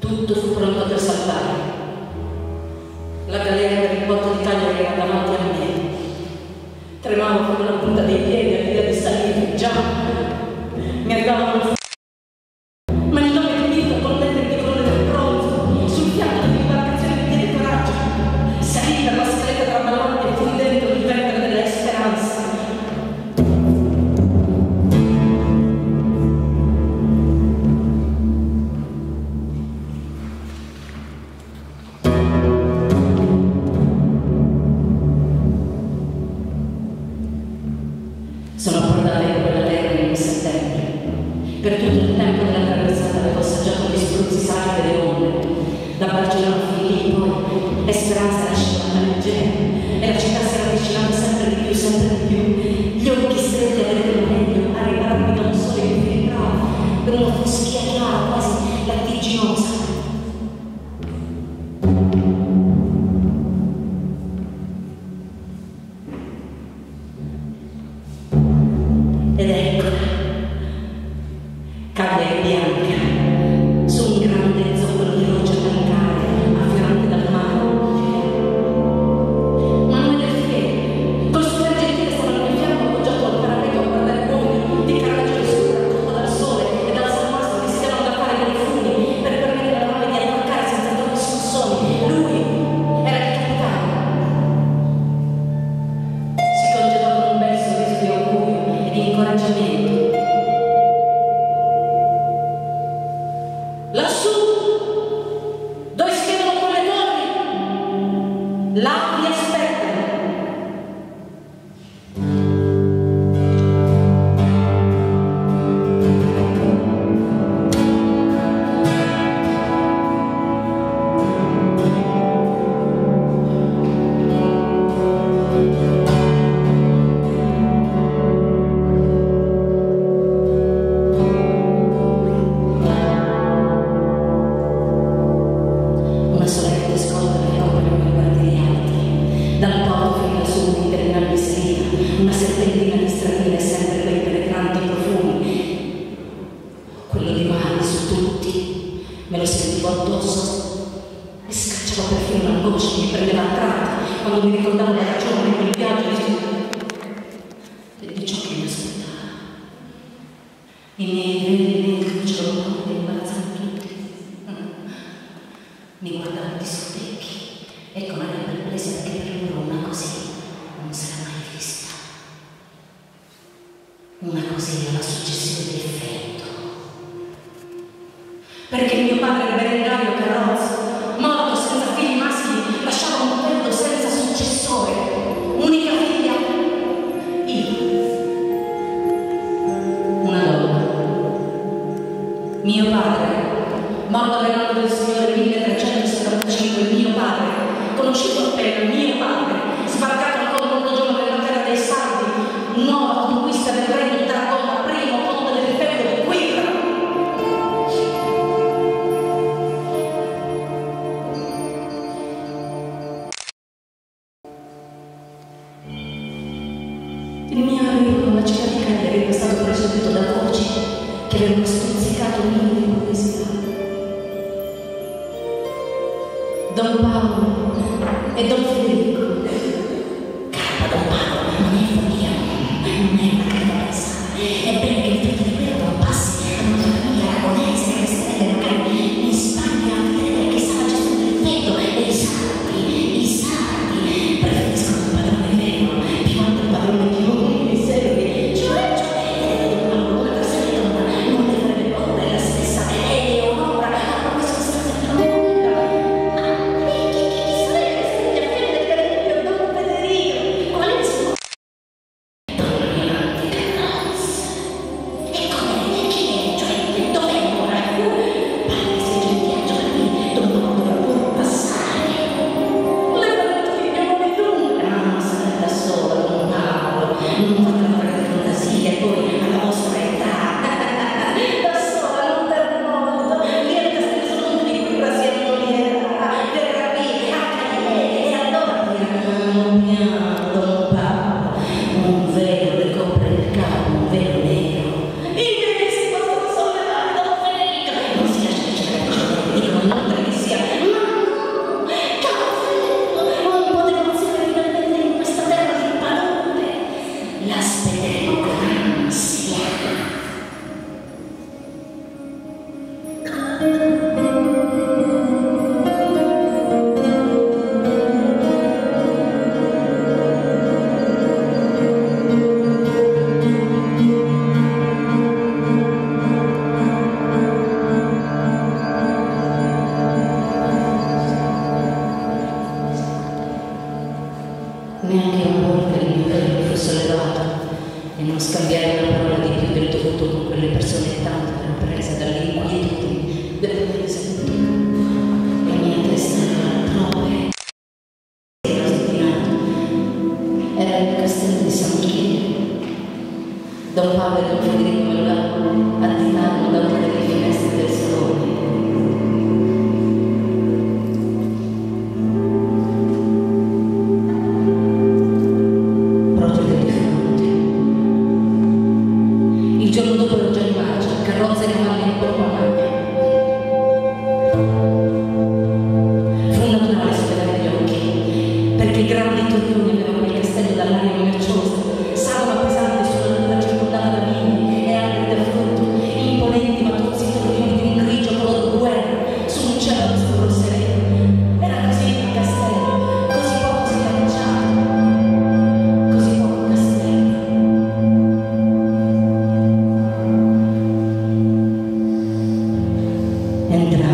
Tutto fu pronto per salvare. La galera per il porto di Cagliari era davanti a me. Tremavo con la punta dei piedi all'idea di salire. Già mi arrivavano ma il nome di Vito contento di colore del bronzo sul fianco dell'imbarcazione di piede coraggio. Salì per la scaletta tra balloni e fui dentro il ventre della speranza. Sono approdata in quella terra in settembre. Per tutto il tempo della traversata avevo assaggiato gli spruzzi saldi delle onde. Da Barcellona a Filippo e Speranza era scivolata leggera e la città si era avvicinata sempre di più, sempre di più. Gli occhi stretti a vedere meglio, a ripararmi da un sole che mi vibrava per una foschia chiara, quasi lattiginosa. Ed eccola, Cagliari bianca, su un grande zoccolo di roccia calcarea, affiorante dal mare. Mamma del Fiere, col suo gentile stava al mio fianco appoggiato al parapetto a guardare uomini di carnagione sul raccolto dal sole e dal salmastro che si stavano da fare con i funi per permettere alla nave di attraccare senza troppi scossoni. Lui era il capitano. Si congedò con un bel sorriso di augurio e di incoraggiamento. Lassù, dove si vedono quelle torri, là mi aspettano. Una solenne scorta che accompagnò i quartieri alti. Dal porto fino al sud interminabile salita, una serpentina di stradine sempre quei penetranti profumi. Quello di mare su tutti, me lo sentivo addosso e scacciavo perfino l'angoscia che mi prendeva a tratti quando mi ricordavo la ragione di quel viaggio di ciò che mi aspettava. I miei veri negri giorni mi imbarazzavano tutti. Mi guardavano di sottecchi e con aria perplessa perché per loro una così non si era mai vista. Una così è la successione di effetto. Perché mio padre era Berengario Carrozza, morto senza figli maschi, lasciava un petto senza successore, unica figlia, io. Una donna. Mio padre, morto nell'anno del Signore 1375, mio padre, conosciuto appena, mio padre, sbarcato ancora un giorno nella terra dei Sardi, nuova conquista del regno di Tarragona, primo conte dell'impero di Quirra. Il mio arrivo con la città di Cagliari era stato preceduto da voci che avevano stuzzicato il mio di poesia. Don Paolo e Don Federico. Calma, Don Paolo, non è follia, non è una credenza. È bene che il figlio di quello non passi a una famiglia aragonese che resterebbe magari in Spagna a vedere che stava gestendo il freddo e i sardi preferiscono un padrone vero più alto il padrone di uomini e servi. Cioè, Don Paolo, una persona di donna non deve avere paura, è la stessa Eleonora ha promesso di stare sempre nuda. Ma chi sarebbe se gli affetti entrare